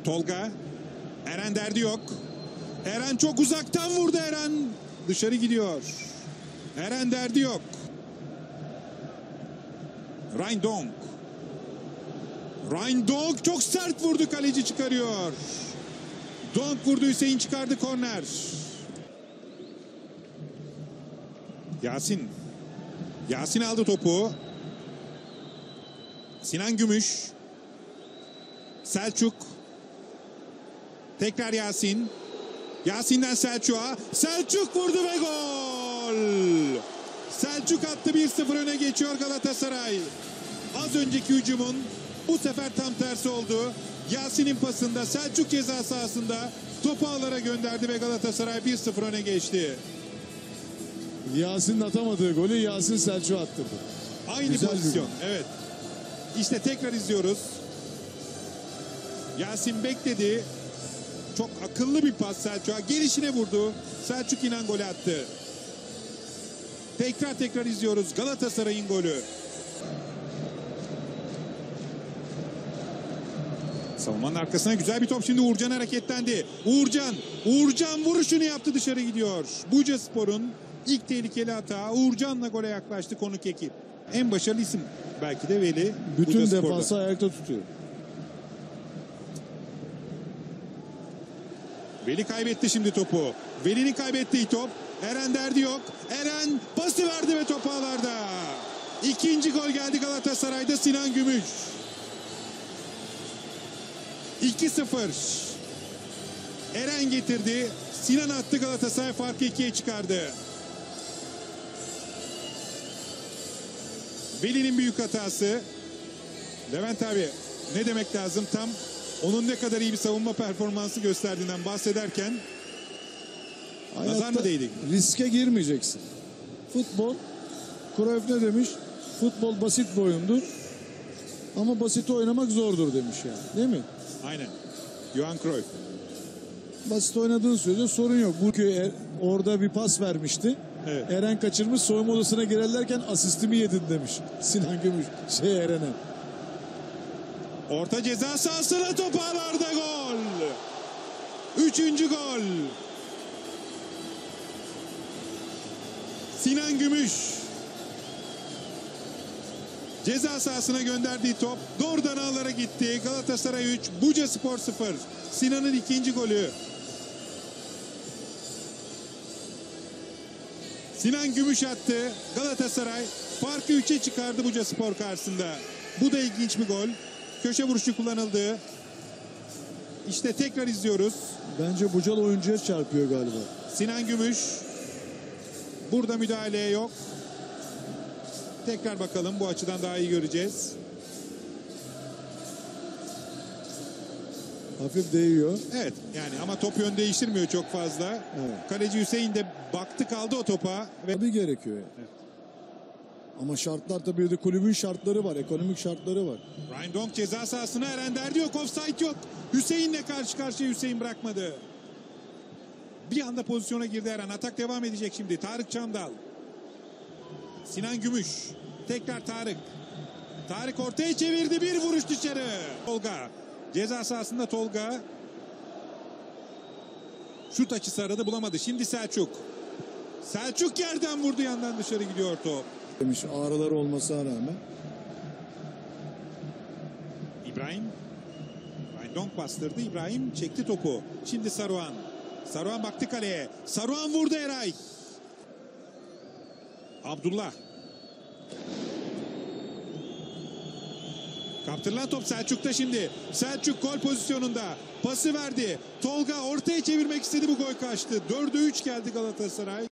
Tolga. Eren derdi yok. Eren çok uzaktan vurdu Eren. Dışarı gidiyor. Eren derdi yok. Reindonk. Reindonk çok sert vurdu, kaleci çıkarıyor. Donk vurdu, Hüseyin çıkardı, korner. Yasin. Yasin aldı topu. Sinan Gümüş. Selçuk. Tekrar Yasin. Yasin'den Selçuk'a. Selçuk vurdu ve gol. Selçuk attı, 1-0 öne geçiyor Galatasaray. Az önceki hücumun bu sefer tam tersi oldu. Yasin'in pasında Selçuk ceza sahasında topu ağlara gönderdi ve Galatasaray 1-0 öne geçti. Yasin'in atamadığı golü Yasin Selçuk'a attırdı. Aynı Güzel pozisyon. Evet. İşte tekrar izliyoruz. Yasin bekledi. Çok akıllı bir pas Selçuk'a. Gelişine vurdu. Selçuk inen golü attı. Tekrar izliyoruz Galatasaray'ın golü. Savunmanın arkasına güzel bir top, şimdi Uğurcan hareketlendi. Uğurcan vuruşunu yaptı, dışarı gidiyor. Bucaspor'un ilk tehlikeli hata. Uğurcan'la gole yaklaştı konuk ekip. En başarılı isim belki de Veli. Bütün Bucaspor'da. defansı ayakta tutuyor. Veli kaybetti şimdi topu. Veli'nin kaybettiği top. Eren derdi yok. Eren pası verdi ve top ağlarda. İkinci gol geldi Galatasaray'da, Sinan Gümüş. 2-0. Eren getirdi. Sinan attı, Galatasaray farkı 2'ye çıkardı. Veli'nin büyük hatası. Levent abi, ne demek lazım? Tam onun ne kadar iyi bir savunma performansı gösterdiğinden bahsederken nazar mı değdi? Riske girmeyeceksin. Futbol, Cruyff ne demiş? Futbol basit bir oyundur. Ama basit oynamak zordur demiş yani. Değil mi? Aynen. Johan Cruyff. Basit oynadığın sürece sorun yok. Orada bir pas vermişti. Evet. Eren kaçırmış, soyunma odasına girerlerken asistimi yedin demiş Sinan Gümüş Eren'e. Orta ceza sahasına top ağlarda, gol. Üçüncü gol. Sinan Gümüş. Ceza sahasına gönderdiği top doğrudan ağlara gitti. Galatasaray 3, Bucaspor 0. Sinan'ın ikinci golü. Sinan Gümüş attı. Galatasaray farkı 3'e çıkardı Bucaspor karşısında. Bu da ilginç bir gol. Köşe vuruşu kullanıldı. İşte tekrar izliyoruz. Bence Bucalı oyuncuya çarpıyor galiba. Sinan Gümüş. Burada müdahale yok. Tekrar bakalım, bu açıdan daha iyi göreceğiz. Hafif değiyor. Evet yani, ama top yön değiştirmiyor çok fazla. Evet. Kaleci Hüseyin de baktı kaldı o topa. Ve Tabii gerekiyor yani. Evet. Ama şartlar tabii de kulübün şartları var. Ekonomik şartları var. Reindonk ceza sahasına, Eren derdi yok, offside yok. Hüseyin'le karşı karşıya, Hüseyin bırakmadı. Bir anda pozisyona girdi Eren. Atak devam edecek şimdi. Tarık Çamdal. Sinan Gümüş. Tekrar Tarık. Tarık ortaya çevirdi, bir vuruş dışarı. Tolga. Ceza sahasında Tolga. Şut açısı aradı, bulamadı. Şimdi Selçuk. Selçuk yerden vurdu, yandan dışarı gidiyor top. Demiş ağrıları olmasına rağmen. İbrahim. Reindonk bastırdı. İbrahim çekti topu. Şimdi Saruhan. Saruhan baktı kaleye. Saruhan vurdu, Eray. Abdullah. Kaptırılan top Selçuk'ta şimdi. Selçuk gol pozisyonunda. Pası verdi. Tolga ortaya çevirmek istedi, bu gol kaçtı. 4'e 3 geldi Galatasaray.